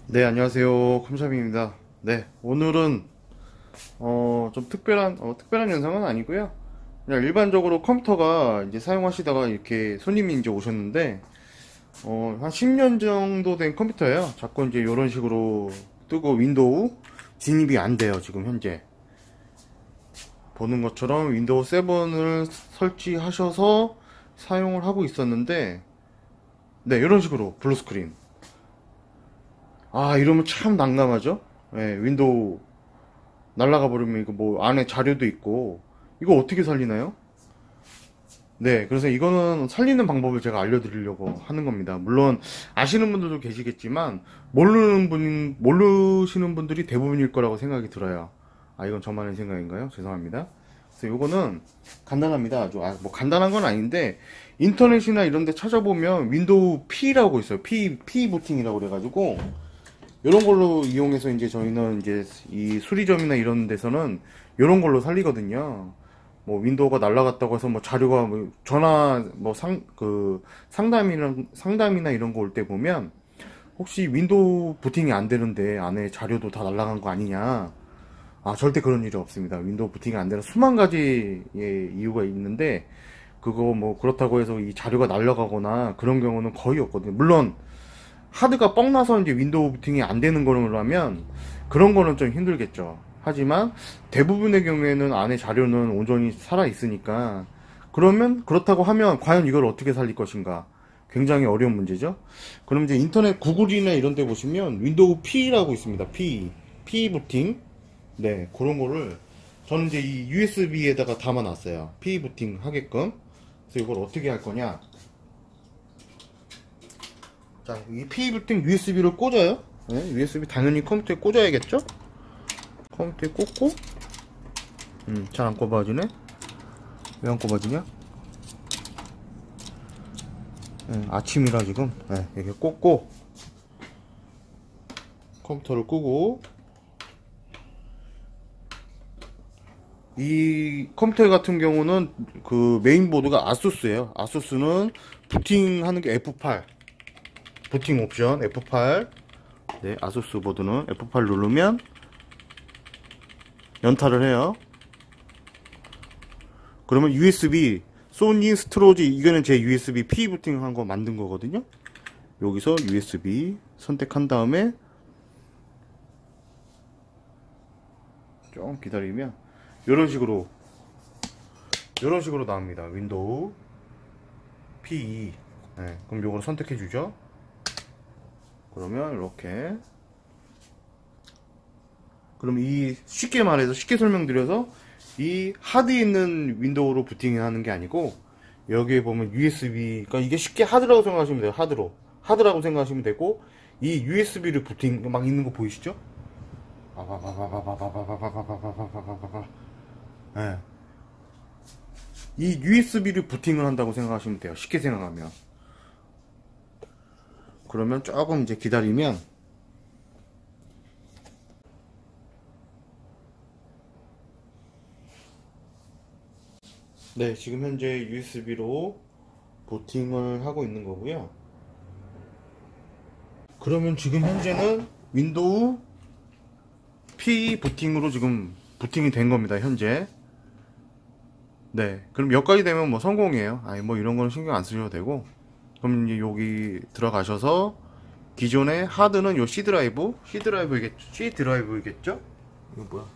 네, 안녕하세요. 컴샵입니다. 네, 오늘은 좀 특별한 영상은 아니고요. 그냥 일반적으로 컴퓨터가 이제 사용하시다가 이렇게 손님이 이제 오셨는데 한 10년 정도 된 컴퓨터예요. 자꾸 이제 이런 식으로 뜨고 윈도우 진입이 안 돼요. 지금 현재 보는 것처럼 윈도우 7을 설치하셔서 사용을 하고 있었는데, 네, 이런 식으로 블루스크린. 아, 이러면 참 난감하죠? 예, 윈도우 날라가 버리면 이거 뭐 안에 자료도 있고 이거 어떻게 살리나요? 네, 그래서 이거는 살리는 방법을 제가 알려드리려고 하는 겁니다. 물론 아시는 분들도 계시겠지만 모르시는 분들이 대부분일 거라고 생각이 들어요. 아, 이건 저만의 생각인가요? 죄송합니다. 그래서 이거는 간단합니다. 아주 뭐 간단한 건 아닌데 인터넷이나 이런 데 찾아보면 윈도우 P라고 있어요. P 부팅이라고 그래가지고 이런 걸로 이용해서 이제 저희는 이제 이 수리점이나 이런 데서는 이런 걸로 살리거든요. 뭐 윈도우가 날라갔다고 해서 뭐 자료가 뭐 전화 뭐 상담이나 이런 거 올 때 보면 혹시 윈도우 부팅이 안 되는데 안에 자료도 다 날라간 거 아니냐. 아, 절대 그런 일이 없습니다. 윈도우 부팅이 안 되는 수만 가지의 이유가 있는데 그거 뭐 그렇다고 해서 이 자료가 날라가거나 그런 경우는 거의 없거든요. 물론 하드가 뻥나서 이제 윈도우 부팅이 안 되는 거라면 그런 거는 좀 힘들겠죠. 하지만 대부분의 경우에는 안에 자료는 온전히 살아 있으니까 그러면 그렇다고 하면 과연 이걸 어떻게 살릴 것인가? 굉장히 어려운 문제죠. 그럼 이제 인터넷 구글이나 이런 데 보시면 윈도우 P라고 있습니다. P 부팅. 네, 그런 거를 저는 이제 이 USB에다가 담아 놨어요. P 부팅 하게끔. 그래서 이걸 어떻게 할 거냐? 자, 이 P 부팅 USB를 꽂아요. 네, USB 당연히 컴퓨터에 꽂아야겠죠? 컴퓨터에 꽂고, 잘 안 꼽아지네? 왜 안 꼽아지냐? 네, 아침이라 지금, 네, 이렇게 꽂고, 컴퓨터를 끄고, 이 컴퓨터 같은 경우는 그 메인보드가 아수스예요. 아수스는 부팅하는 게 F8. 부팅 옵션 F8. 네, 아수스 보드는 F8 누르면 연타를 해요. 그러면 USB 소니 스트로지, 이거는 제 USB P 부팅 한 거 만든 거거든요. 여기서 USB 선택한 다음에 좀 기다리면 이런 식으로 나옵니다. 윈도우 P2. 네, 그럼 요거를 선택해 주죠. 그러면 이렇게, 그럼 이 쉽게 말해서 쉽게 설명드려서 이 하드에 있는 윈도우로 부팅하는 게 아니고 여기에 보면 USB, 그러니까 이게 쉽게 하드라고 생각하시면 돼요. 하드라고 생각하시면 되고, 이 USB를 부팅 막 있는 거 보이시죠? 네. 이 USB를 부팅을 한다고 생각하시면 돼요. 쉽게 생각하면. 그러면 조금 이제 기다리면, 네, 지금 현재 USB로 부팅을 하고 있는 거고요. 그러면 지금 현재는 윈도우 P 부팅으로 지금 부팅이 된 겁니다. 현재. 네, 그럼 여기까지 되면 뭐 성공이에요. 아니 뭐 이런 거는 신경 안 쓰셔도 되고. 그럼 이제 여기 들어가셔서 기존의 하드는 요 C 드라이브이겠죠? 이거 뭐야?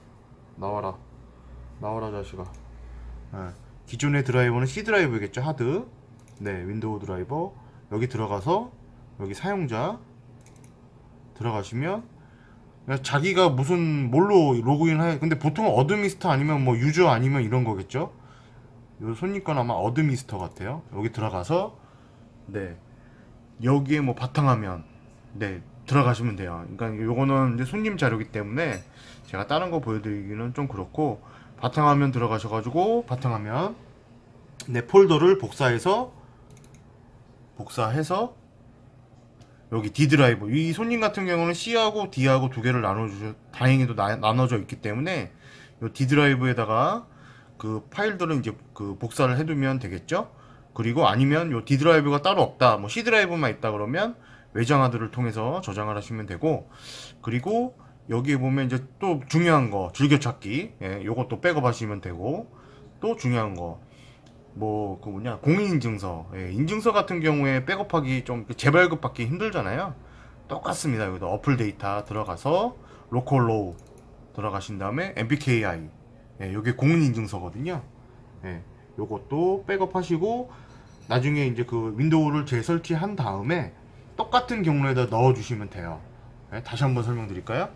나와라 자식아. 네. 기존의 드라이버는 C 드라이브이겠죠? 하드. 네, 윈도우 드라이버. 여기 들어가서 여기 사용자 들어가시면 자기가 무슨 뭘로 로그인 해. 근데 보통 어드미스터 아니면 뭐 유저 아니면 이런 거겠죠? 요 손님 건 아마 어드미스터 같아요. 여기 들어가서 네, 여기에 뭐 바탕화면, 네, 들어가시면 돼요. 그러니까 요거는 이제 손님 자료기 때문에 제가 다른 거 보여드리기는 좀 그렇고, 바탕화면 들어가셔가지고 바탕화면, 네, 폴더를 복사해서 여기 D 드라이브, 이 손님 같은 경우는 C하고 D하고 두 개를 다행히도 나눠져 있기 때문에 요 D 드라이브에다가 그 파일들은 이제 그 복사를 해두면 되겠죠. 그리고 아니면 요 D 드라이브가 따로 없다, 뭐 C 드라이브만 있다 그러면 외장하드를 통해서 저장을 하시면 되고, 그리고 여기에 보면 이제 또 중요한 거 즐겨찾기, 예, 요것도 백업 하시면 되고, 또 중요한 거 뭐 그 뭐냐 공인인증서, 예, 인증서 같은 경우에 백업하기 좀 재발급 받기 힘들잖아요. 똑같습니다. 여기다 어플 데이터 들어가서 로컬로우 들어가신 다음에 MPKI, 예, 요게 공인인증서거든요. 예, 요것도 백업하시고 나중에 이제 그 윈도우를 재설치한 다음에 똑같은 경로에다 넣어 주시면 돼요. 예, 다시 한번 설명드릴까요?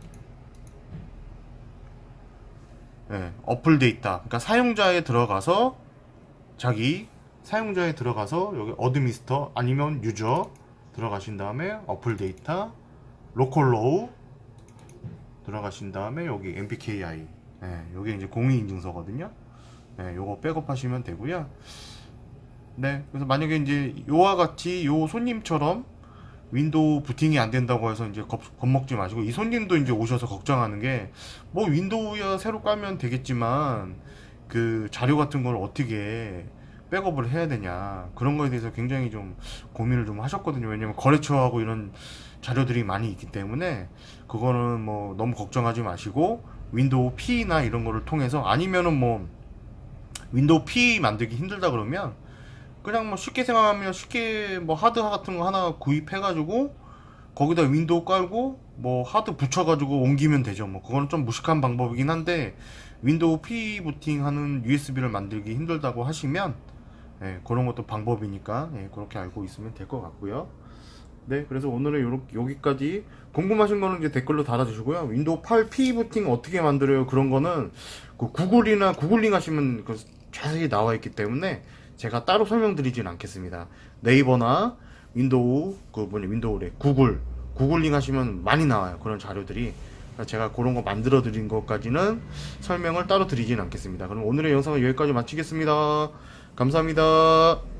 예, 어플 데이터, 그러니까 사용자에 들어가서 자기 사용자에 들어가서 여기 어드미스터 아니면 유저 들어가신 다음에 어플 데이터 로컬로우 들어가신 다음에 여기 MPKI, 예, 요게 이제 공인인증서거든요. 예, 요거 백업하시면 되고요. 네, 그래서 만약에 이제 요와 같이 요 손님처럼 윈도우 부팅이 안 된다고 해서 이제 겁먹지 마시고, 이 손님도 이제 오셔서 걱정하는 게 뭐 윈도우야 새로 깔면 되겠지만 그 자료 같은 걸 어떻게 백업을 해야 되냐, 그런 거에 대해서 굉장히 좀 고민을 좀 하셨거든요. 왜냐면 거래처하고 이런 자료들이 많이 있기 때문에 그거는 뭐 너무 걱정하지 마시고 윈도우 P나 이런 거를 통해서, 아니면은 뭐 윈도우 P 만들기 힘들다 그러면 그냥 뭐 쉽게 생각하면 쉽게 뭐 하드 같은 거 하나 구입해 가지고 거기다 윈도우 깔고 뭐 하드 붙여 가지고 옮기면 되죠. 뭐 그거는 좀 무식한 방법이긴 한데, 윈도우 P 부팅하는 USB를 만들기 힘들다고 하시면, 예, 그런 것도 방법이니까, 예, 그렇게 알고 있으면 될 것 같고요. 네, 그래서 오늘은 여기까지. 궁금하신 거는 이제 댓글로 달아주시고요. 윈도우 8 P 부팅 어떻게 만들어요? 그런 거는 그 구글이나 구글링 하시면 그 자세히 나와 있기 때문에 제가 따로 설명드리진 않겠습니다. 네이버나 윈도우 윈도우래 구글링 하시면 많이 나와요, 그런 자료들이. 제가 그런 거 만들어 드린 것까지는 설명을 따로 드리진 않겠습니다. 그럼 오늘의 영상은 여기까지 마치겠습니다. 감사합니다.